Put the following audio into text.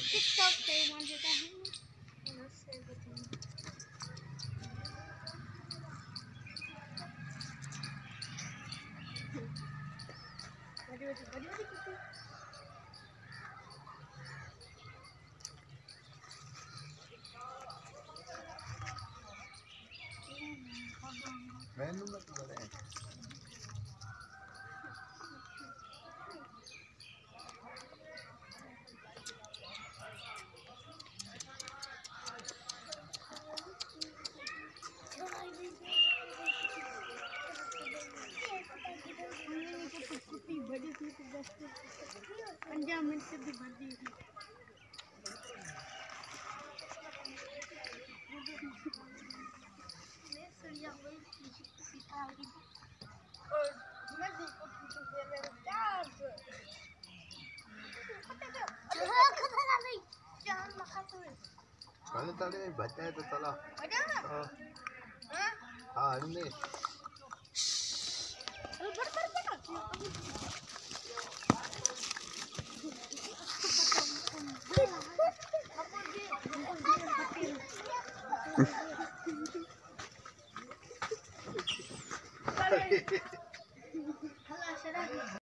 TikTok kayo manjita है ना से बताऊं बड़ी कुछ मैंने मत करे बड़ी थी तो बस 15 मिनट से भी बढ़ गई थी kalau tadi baca itu salah ini Hehehe